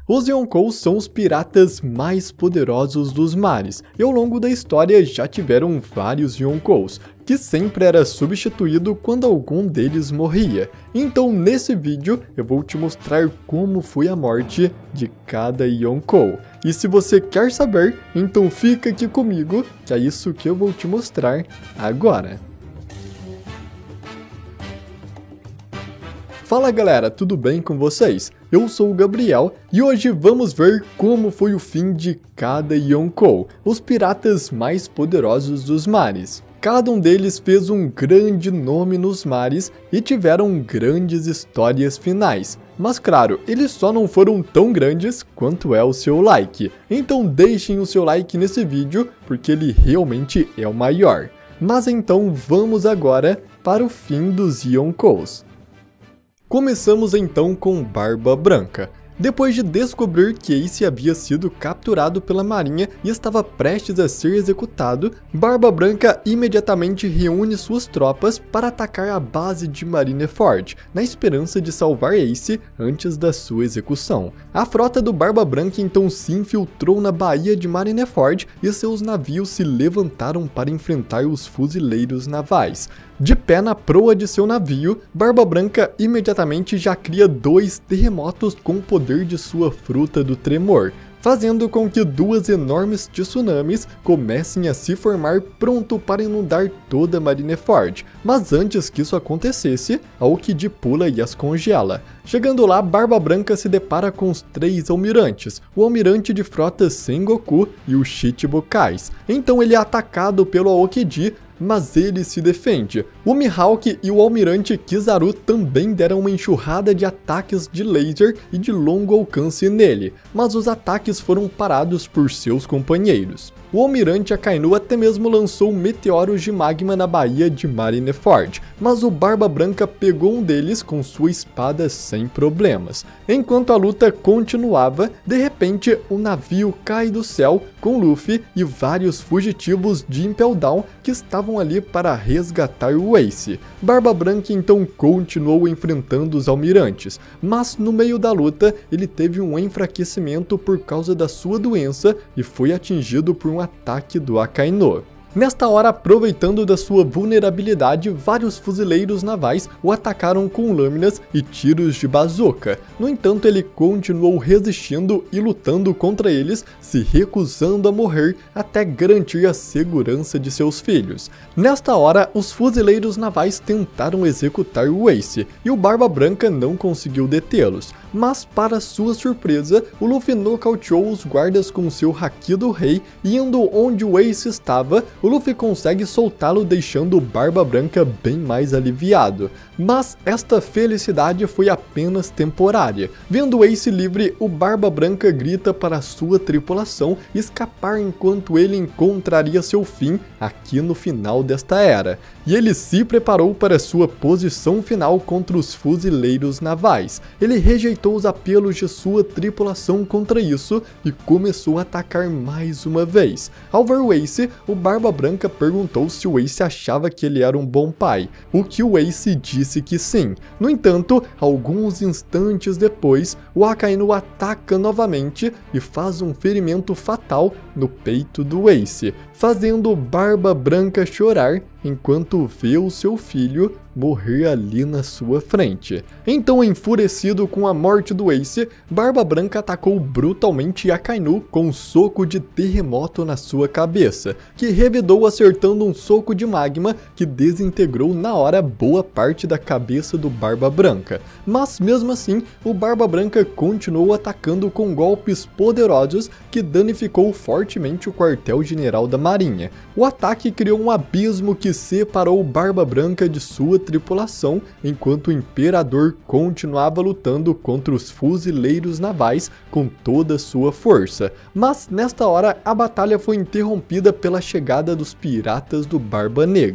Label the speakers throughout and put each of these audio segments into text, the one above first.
Speaker 1: Os Yonkous são os piratas mais poderosos dos mares, e ao longo da história já tiveram vários Yonkous, que sempre era substituído quando algum deles morria. Então nesse vídeo eu vou te mostrar como foi a morte de cada Yonkou. E se você quer saber, então fica aqui comigo, que é isso que eu vou te mostrar agora. Fala galera, tudo bem com vocês? Eu sou o Gabriel e hoje vamos ver como foi o fim de cada Yonkou, os piratas mais poderosos dos mares. Cada um deles fez um grande nome nos mares e tiveram grandes histórias finais. Mas claro, eles só não foram tão grandes quanto é o seu like. Então deixem o seu like nesse vídeo, porque ele realmente é o maior. Mas então vamos agora para o fim dos Yonkous. Começamos então com Barba Branca. Depois de descobrir que Ace havia sido capturado pela marinha e estava prestes a ser executado, Barba Branca imediatamente reúne suas tropas para atacar a base de Marineford, na esperança de salvar Ace antes da sua execução. A frota do Barba Branca então se infiltrou na baía de Marineford e seus navios se levantaram para enfrentar os fuzileiros navais. De pé na proa de seu navio, Barba Branca imediatamente já cria 2 terremotos com o poder de sua fruta do tremor, fazendo com que 2 enormes tsunamis comecem a se formar pronto para inundar toda Marineford. Mas antes que isso acontecesse, Aokiji pula e as congela. Chegando lá, Barba Branca se depara com os 3 almirantes, o almirante de frota Sengoku e o Chichibukais. Então ele é atacado pelo Aokiji, mas ele se defende. O Mihawk e o almirante Kizaru também deram uma enxurrada de ataques de laser e de longo alcance nele, mas os ataques foram parados por seus companheiros. O almirante Akainu até mesmo lançou meteoros de magma na baía de Marineford, mas o Barba Branca pegou um deles com sua espada sem problemas. Enquanto a luta continuava, de repente o navio cai do céu com Luffy e vários fugitivos de Impel Down que estavam ali para resgatar o Ace. Barba Branca então continuou enfrentando os almirantes, mas no meio da luta ele teve um enfraquecimento por causa da sua doença e foi atingido por um ataque do Akainu. Nesta hora, aproveitando da sua vulnerabilidade, vários fuzileiros navais o atacaram com lâminas e tiros de bazuca. No entanto, ele continuou resistindo e lutando contra eles, se recusando a morrer até garantir a segurança de seus filhos. Nesta hora, os fuzileiros navais tentaram executar o Ace, e o Barba Branca não conseguiu detê-los. Mas, para sua surpresa, o Luffy nocauteou os guardas com seu Haki do Rei, e indo onde o Ace estava, o Luffy consegue soltá-lo, deixando o Barba Branca bem mais aliviado. Mas esta felicidade foi apenas temporária. Vendo o Ace livre, o Barba Branca grita para sua tripulação escapar enquanto ele encontraria seu fim aqui no final desta era. E ele se preparou para sua posição final contra os fuzileiros navais. Ele rejeitou os apelos de sua tripulação contra isso e começou a atacar mais uma vez. Ao ver o Ace, o Barba Branca perguntou se o Ace achava que ele era um bom pai, o que o Ace disse que sim. No entanto, alguns instantes depois, o Akainu ataca novamente e faz um ferimento fatal no peito do Ace, fazendo o Barba Branca chorar enquanto vê o seu filho morrer ali na sua frente. Então, enfurecido com a morte do Ace, Barba Branca atacou brutalmente Akainu com um soco de terremoto na sua cabeça, que revidou acertando um soco de magma que desintegrou na hora boa parte da cabeça do Barba Branca. Mas mesmo assim, o Barba Branca continuou atacando com golpes poderosos que danificou fortemente o quartel-general da marinha. O ataque criou um abismo que separou o Barba Branca de sua tripulação, enquanto o Imperador continuava lutando contra os fuzileiros navais com toda sua força. Mas nesta hora a batalha foi interrompida pela chegada dos piratas do Barba Negra.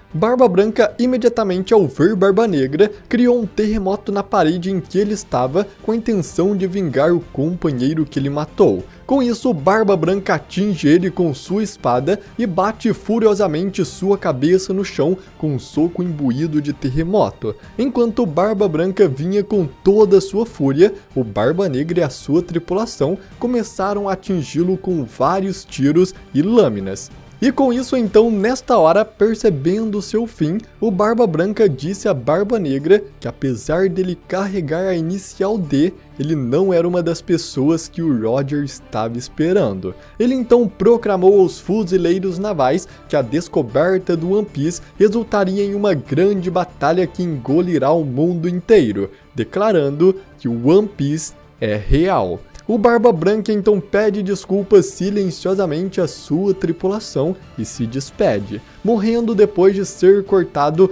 Speaker 1: Barba Branca, imediatamente ao ver Barba Negra, criou um terremoto na parede em que ele estava com a intenção de vingar o companheiro que ele matou. Com isso, Barba Branca atinge ele com sua espada e bate furiosamente sua cabeça no chão com um soco imbuído de terremoto. Enquanto Barba Branca vinha com toda a sua fúria, o Barba Negra e a sua tripulação começaram a atingi-lo com vários tiros e lâminas. E com isso então, nesta hora, percebendo seu fim, o Barba Branca disse a Barba Negra que apesar dele carregar a inicial D, ele não era uma das pessoas que o Roger estava esperando. Ele então proclamou aos fuzileiros navais que a descoberta do One Piece resultaria em uma grande batalha que engolirá o mundo inteiro, declarando que o One Piece é real. O Barba Branca então pede desculpas silenciosamente à sua tripulação e se despede, morrendo depois de ser cortado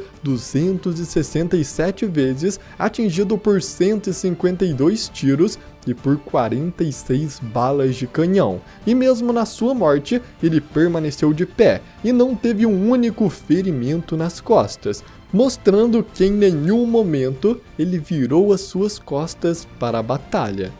Speaker 1: 267 vezes, atingido por 152 tiros e por 46 balas de canhão. E mesmo na sua morte, ele permaneceu de pé e não teve um único ferimento nas costas, mostrando que em nenhum momento ele virou as suas costas para a batalha.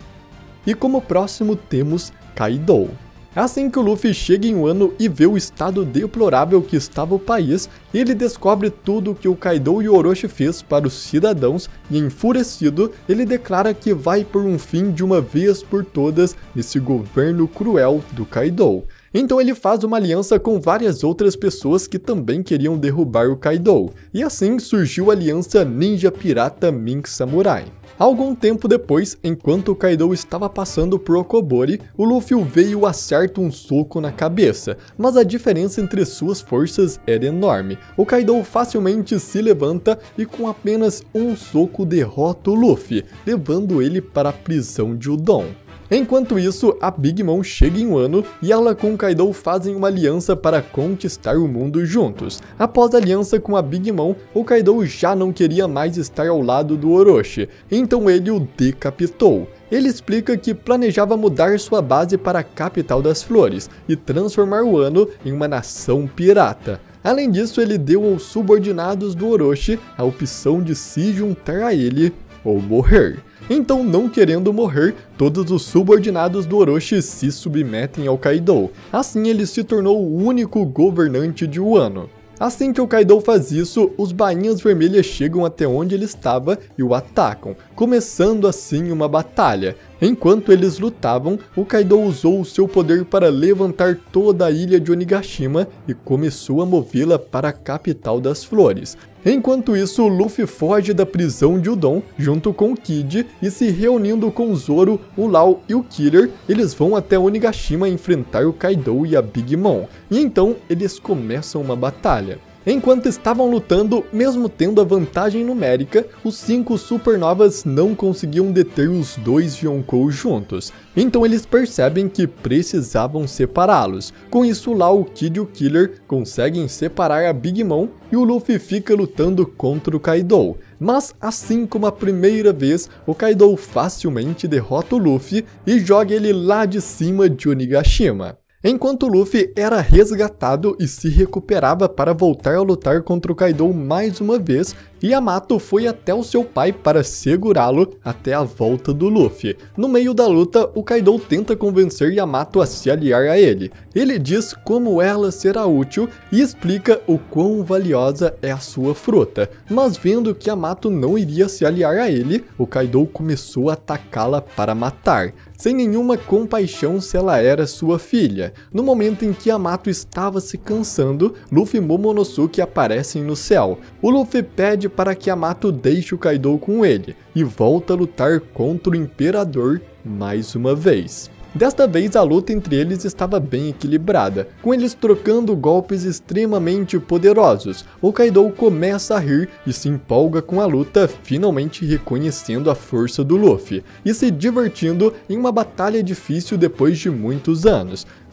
Speaker 1: E como próximo temos Kaido. Assim que o Luffy chega em Wano e vê o estado deplorável que estava o país, ele descobre tudo o que o Kaido e o Orochi fez para os cidadãos e, enfurecido, ele declara que vai por um fim de uma vez por todas nesse governo cruel do Kaido. Então ele faz uma aliança com várias outras pessoas que também queriam derrubar o Kaido, e assim surgiu a aliança Ninja Pirata Mink Samurai. Algum tempo depois, enquanto o Kaido estava passando por Okobori, o Luffy o vê e o acerta um soco na cabeça, mas a diferença entre suas forças era enorme. O Kaido facilmente se levanta e com apenas um soco derrota o Luffy, levando ele para a prisão de Udon. Enquanto isso, a Big Mom chega em Wano e ela com o Kaido fazem uma aliança para conquistar o mundo juntos. Após a aliança com a Big Mom, o Kaido já não queria mais estar ao lado do Orochi, então ele o decapitou. Ele explica que planejava mudar sua base para a capital das flores e transformar Wano em uma nação pirata. Além disso, ele deu aos subordinados do Orochi a opção de se juntar a ele ou morrer. Então, não querendo morrer, todos os subordinados do Orochi se submetem ao Kaido. Assim, ele se tornou o único governante de Wano. Assim que o Kaido faz isso, os bainhas vermelhas chegam até onde ele estava e o atacam, começando assim uma batalha. Enquanto eles lutavam, o Kaido usou o seu poder para levantar toda a ilha de Onigashima e começou a movê-la para a capital das flores. Enquanto isso, o Luffy foge da prisão de Udon junto com o Kid e se reunindo com o Zoro, o Law e o Killer, eles vão até Onigashima enfrentar o Kaido e a Big Mom. E então eles começam uma batalha. Enquanto estavam lutando, mesmo tendo a vantagem numérica, os 5 supernovas não conseguiam deter os 2 Yonkou juntos. Então eles percebem que precisavam separá-los. Com isso, lá o Kid e o Killer conseguem separar a Big Mom e o Luffy fica lutando contra o Kaido. Mas assim como a primeira vez, o Kaido facilmente derrota o Luffy e joga ele lá de cima de Onigashima. Enquanto o Luffy era resgatado e se recuperava para voltar a lutar contra o Kaido mais uma vez, Yamato foi até o seu pai para segurá-lo até a volta do Luffy. No meio da luta, o Kaido tenta convencer Yamato a se aliar a ele. Ele diz como ela será útil e explica o quão valiosa é a sua fruta. Mas vendo que Yamato não iria se aliar a ele, o Kaido começou a atacá-la para matar, sem nenhuma compaixão se ela era sua filha. No momento em que Yamato estava se cansando, Luffy e Momonosuke aparecem no céu. O Luffy pede para que Yamato deixe o Kaido com ele e volta a lutar contra o Imperador mais uma vez. Desta vez a luta entre eles estava bem equilibrada, com eles trocando golpes extremamente poderosos. O Kaido começa a rir e se empolga com a luta, finalmente reconhecendo a força do Luffy, e se divertindo em uma batalha difícil depois de muitos anos.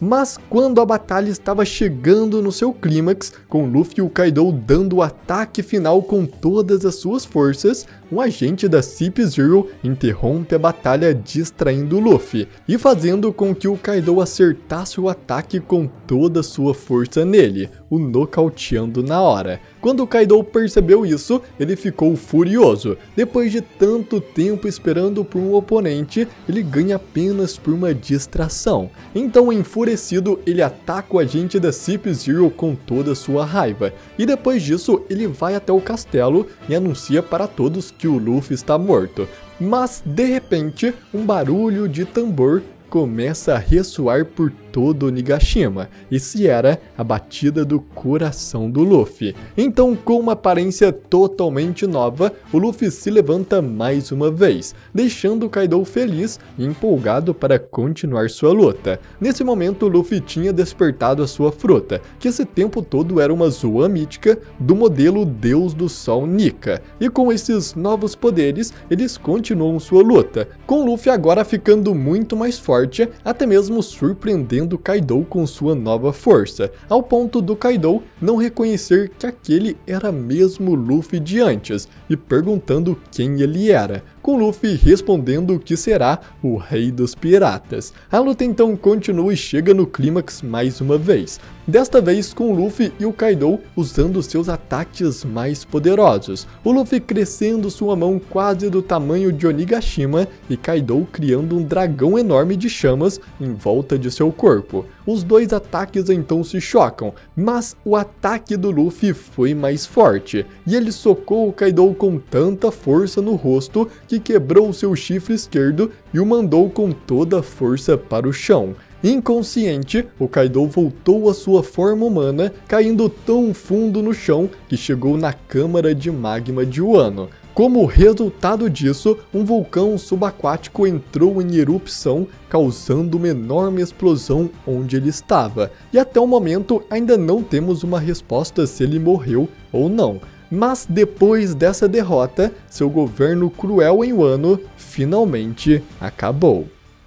Speaker 1: Mas quando a batalha estava chegando no seu clímax, com Luffy e o Kaido dando o ataque final com todas as suas forças, um agente da Cip Zero interrompe a batalha distraindo Luffy e fazendo com que o Kaido acertasse o ataque com toda a sua força nele, o nocauteando na hora. Quando o Kaido percebeu isso, ele ficou furioso. Depois de tanto tempo esperando por um oponente, ele ganha apenas por uma distração. Então, enfurecido, ele ataca o agente da Cip Zero com toda a sua raiva. E depois disso, ele vai até o castelo e anuncia para todos que o Luffy está morto. Mas, de repente, um barulho de tambor começa a ressoar por todo Onigashima. Esse era a batida do coração do Luffy. Então, com uma aparência totalmente nova, o Luffy se levanta mais uma vez, deixando o Kaido feliz e empolgado para continuar sua luta. Nesse momento, o Luffy tinha despertado a sua fruta, que esse tempo todo era uma Zoan mítica do modelo Deus do Sol Nika. E com esses novos poderes, eles continuam sua luta, com Luffy agora ficando muito mais forte, até mesmo surpreendendo Kaido com sua nova força, ao ponto do Kaido não reconhecer que aquele era mesmo o Luffy de antes, e perguntando quem ele era, com Luffy respondendo que será o Rei dos Piratas. A luta então continua e chega no clímax mais uma vez, desta vez com Luffy e o Kaido usando seus ataques mais poderosos, o Luffy crescendo sua mão quase do tamanho de Onigashima e Kaido criando um dragão enorme de chamas em volta de seu corpo. Os dois ataques então se chocam, mas o ataque do Luffy foi mais forte, e ele socou o Kaido com tanta força no rosto que quebrou seu chifre esquerdo e o mandou com toda a força para o chão. Inconsciente, o Kaido voltou à sua forma humana, caindo tão fundo no chão que chegou na câmara de magma de Wano. Como resultado disso, um vulcão subaquático entrou em erupção, causando uma enorme explosão onde ele estava. E até o momento ainda não temos uma resposta se ele morreu ou não. Mas depois dessa derrota, seu governo cruel em Wano finalmente acabou.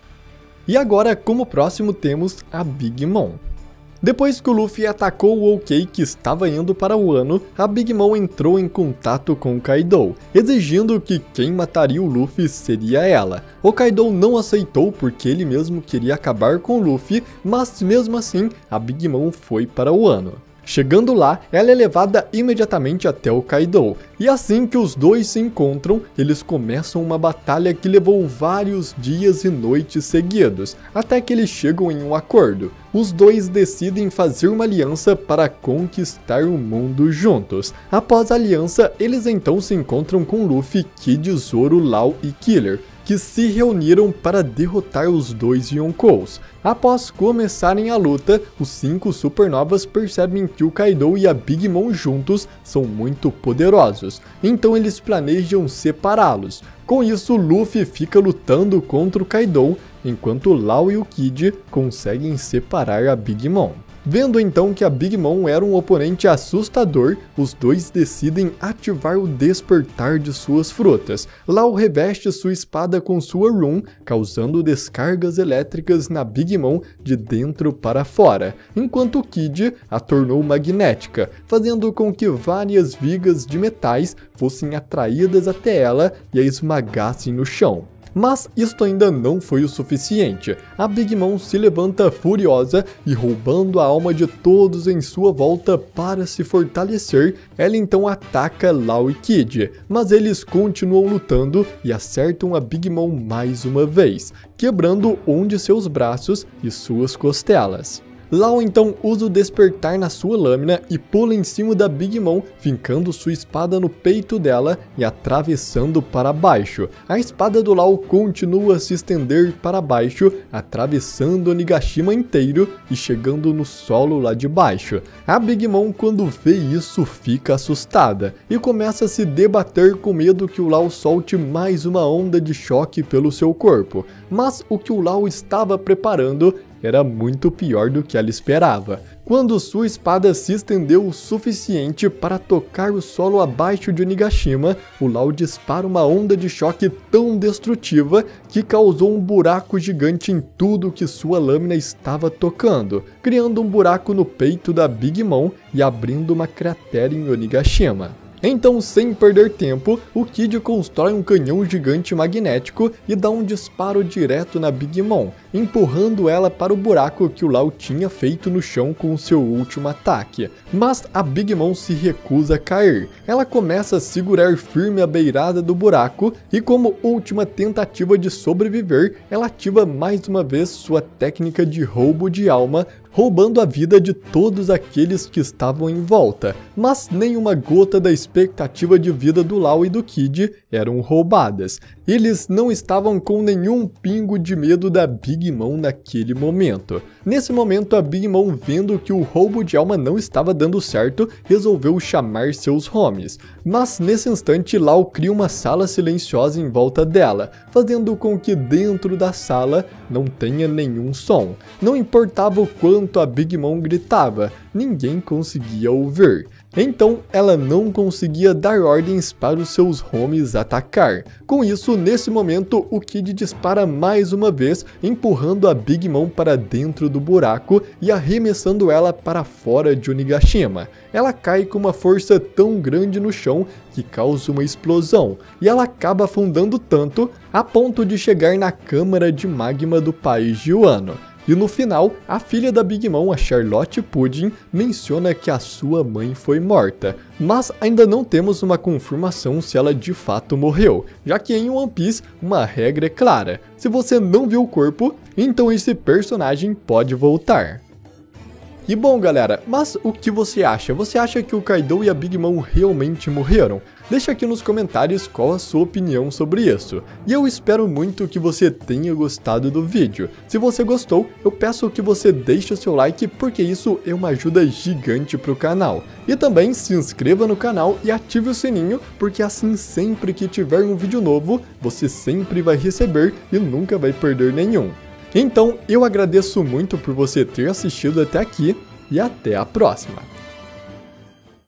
Speaker 1: E agora, como próximo, temos a Big Mom. Depois que o Luffy atacou o OK que estava indo para Wano, a Big Mom entrou em contato com o Kaido, exigindo que quem mataria o Luffy seria ela. O Kaido não aceitou porque ele mesmo queria acabar com o Luffy, mas mesmo assim, a Big Mom foi para Wano. Chegando lá, ela é levada imediatamente até o Kaido, e assim que os dois se encontram, eles começam uma batalha que levou vários dias e noites seguidos, até que eles chegam em um acordo. Os dois decidem fazer uma aliança para conquistar o mundo juntos. Após a aliança, eles então se encontram com Luffy, Kid, Zoro, Law e Killer, que se reuniram para derrotar os dois Yonkous. Após começarem a luta, os 5 supernovas percebem que o Kaido e a Big Mom juntos são muito poderosos, então eles planejam separá-los. Com isso, Luffy fica lutando contra o Kaido, enquanto Law e o Kid conseguem separar a Big Mom. Vendo então que a Big Mom era um oponente assustador, os dois decidem ativar o despertar de suas frutas. Law reveste sua espada com sua rune, causando descargas elétricas na Big Mom de dentro para fora, enquanto Kid a tornou magnética, fazendo com que várias vigas de metais fossem atraídas até ela e a esmagassem no chão. Mas isto ainda não foi o suficiente. A Big Mom se levanta furiosa e, roubando a alma de todos em sua volta para se fortalecer, ela então ataca Law e Kid, mas eles continuam lutando e acertam a Big Mom mais uma vez, quebrando um de seus braços e suas costelas. Law então usa o despertar na sua lâmina e pula em cima da Big Mom, fincando sua espada no peito dela e atravessando para baixo. A espada do Law continua a se estender para baixo, atravessando Onigashima inteiro e chegando no solo lá de baixo. A Big Mom, quando vê isso, fica assustada e começa a se debater com medo que o Law solte mais uma onda de choque pelo seu corpo. Mas o que o Law estava preparando era muito pior do que ela esperava. Quando sua espada se estendeu o suficiente para tocar o solo abaixo de Onigashima, o Law dispara uma onda de choque tão destrutiva que causou um buraco gigante em tudo que sua lâmina estava tocando, criando um buraco no peito da Big Mom e abrindo uma cratera em Onigashima. Então, sem perder tempo, o Kid constrói um canhão gigante magnético e dá um disparo direto na Big Mom, empurrando ela para o buraco que o Law tinha feito no chão com seu último ataque. Mas a Big Mom se recusa a cair. Ela começa a segurar firme a beirada do buraco e, como última tentativa de sobreviver, ela ativa mais uma vez sua técnica de roubo de alma, roubando a vida de todos aqueles que estavam em volta, mas nenhuma gota da expectativa de vida do Law e do Kid eram roubadas. Eles não estavam com nenhum pingo de medo da Big Mom naquele momento. Nesse momento, a Big Mom, vendo que o roubo de alma não estava dando certo, resolveu chamar seus homies. Mas nesse instante, Law cria uma sala silenciosa em volta dela, fazendo com que dentro da sala não tenha nenhum som. Não importava o quanto a Big Mom gritava, ninguém conseguia ouvir. Então, ela não conseguia dar ordens para os seus homies atacar. Com isso, nesse momento, o Kid dispara mais uma vez, empurrando a Big Mom para dentro do buraco e arremessando ela para fora de Onigashima. Ela cai com uma força tão grande no chão que causa uma explosão, e ela acaba afundando tanto a ponto de chegar na câmara de magma do país de Wano. E no final, a filha da Big Mom, a Charlotte Pudding, menciona que a sua mãe foi morta, mas ainda não temos uma confirmação se ela de fato morreu, já que em One Piece uma regra é clara: se você não viu o corpo, então esse personagem pode voltar. E bom galera, mas o que você acha? Você acha que o Kaido e a Big Mom realmente morreram? Deixa aqui nos comentários qual a sua opinião sobre isso. E eu espero muito que você tenha gostado do vídeo. Se você gostou, eu peço que você deixe o seu like, porque isso é uma ajuda gigante para o canal. E também se inscreva no canal e ative o sininho, porque assim sempre que tiver um vídeo novo, você sempre vai receber e nunca vai perder nenhum. Então, eu agradeço muito por você ter assistido até aqui e até a próxima!